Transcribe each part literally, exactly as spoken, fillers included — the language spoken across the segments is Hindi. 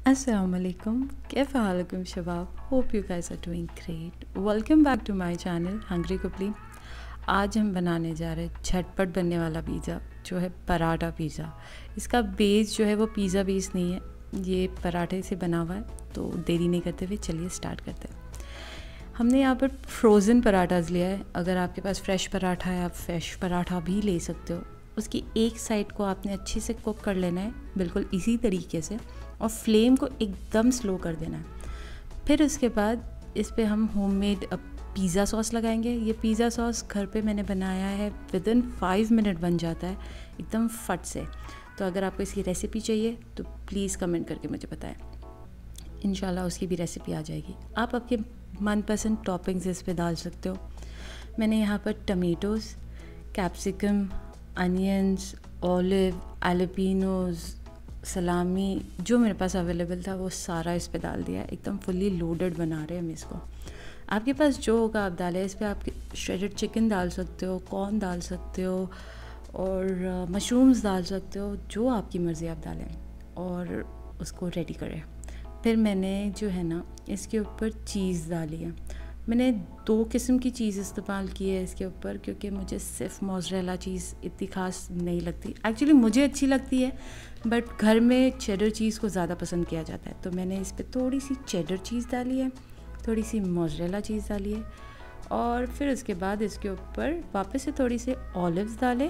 Assalamualaikum, कैफ़ हालकुम शबाब? Hope you guys are doing great. Welcome back to my channel hungry couple. आज हम बनाने जा रहे हैं झटपट बनने वाला पिज़्ज़ा, जो है पराठा पिज़्ज़ा। इसका बेस जो है वो पिज़्ज़ा बेस नहीं है, ये पराठे से बना हुआ है। तो देरी नहीं करते हुए चलिए स्टार्ट करते हैं। हमने यहाँ पर फ्रोज़न पराठाज लिया है। अगर आपके पास फ्रेश पराठा है, आप फ्रेश पराठा भी ले सकते हो। उसकी एक साइड को आपने अच्छे से कुक कर लेना है, बिल्कुल इसी तरीके से, और फ्लेम को एकदम स्लो कर देना है। फिर उसके बाद इस पे हम होममेड पिज़्ज़ा सॉस लगाएंगे। ये पिज़्ज़ा सॉस घर पे मैंने बनाया है, विद इन फाइव मिनट बन जाता है एकदम फट से। तो अगर आपको इसकी रेसिपी चाहिए तो प्लीज़ कमेंट करके मुझे बताएं, इंशाल्लाह उसकी भी रेसिपी आ जाएगी। आप आपके मनपसंद टॉपिंग्स इस पे डाल सकते हो। मैंने यहाँ पर tomatoes, capsicum, onions, olive, jalapenos, salami, जो मेरे पास अवेलेबल था वो सारा इस पे डाल दिया। एकदम फुल्ली लोडेड बना रहे हैं हम इसको। आपके पास जो होगा आप डालें। इस पर आप श्रेडेड चिकन डाल सकते हो, कॉर्न डाल सकते हो, और मशरूम्स डाल सकते हो, जो आपकी मर्ज़ी आप डालें, और उसको रेडी करें। फिर मैंने जो है ना इसके ऊपर चीज़ डाली है। मैंने दो किस्म की चीज़ इस्तेमाल की है इसके ऊपर, क्योंकि मुझे सिर्फ मोज़रेला चीज़ इतनी ख़ास नहीं लगती। एक्चुअली मुझे अच्छी लगती है, बट घर में चेडर चीज़ को ज़्यादा पसंद किया जाता है। तो मैंने इस पर थोड़ी सी चेडर चीज़ डाली है, थोड़ी सी मोज़रेला चीज़ डाली है, और फिर उसके बाद इसके ऊपर वापस से थोड़ी सी ऑलिव्स डाले,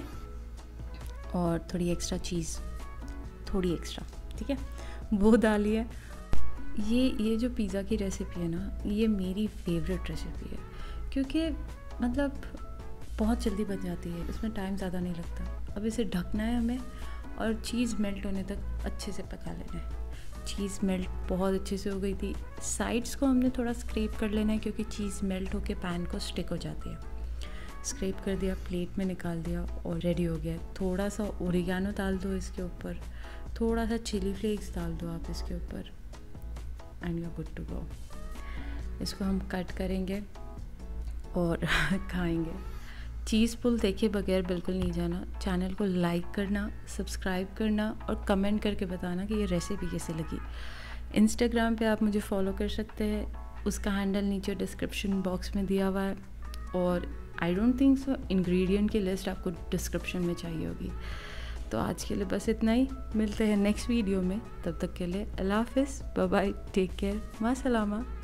और थोड़ी एक्स्ट्रा चीज़, थोड़ी एक्स्ट्रा, ठीक है, वो डाली है। ये ये जो पिज़्ज़ा की रेसिपी है ना, ये मेरी फेवरेट रेसिपी है, क्योंकि मतलब बहुत जल्दी बन जाती है, इसमें टाइम ज़्यादा नहीं लगता। अब इसे ढकना है हमें, और चीज़ मेल्ट होने तक अच्छे से पका लेना है। चीज़ मेल्ट बहुत अच्छे से हो गई थी। साइड्स को हमने थोड़ा स्क्रैप कर लेना है, क्योंकि चीज़ मेल्ट होकर पैन को स्टिक हो जाती है। स्क्रैप कर दिया, प्लेट में निकाल दिया, और रेडी हो गया। थोड़ा सा ओरिगानो डाल दो इसके ऊपर, थोड़ा सा चिली फ्लेक्स डाल दो आप इसके ऊपर, and you are good to go. इसको हम कट करेंगे और खाएंगे। चीज़ पुल देखे बगैर बिल्कुल नहीं जाना। चैनल को लाइक करना, सब्सक्राइब करना, और कमेंट करके बताना कि ये रेसिपी कैसे लगी। इंस्टाग्राम पे आप मुझे फॉलो कर सकते हैं, उसका हैंडल नीचे डिस्क्रिप्शन बॉक्स में दिया हुआ है। और I don't think so ingredient की लिस्ट आपको डिस्क्रिप्शन में चाहिए होगी। तो आज के लिए बस इतना ही। मिलते हैं नेक्स्ट वीडियो में। तब तक के लिए अल्लाह हाफ़िज़, बाय बाय, टेक केयर, माँ सलामा।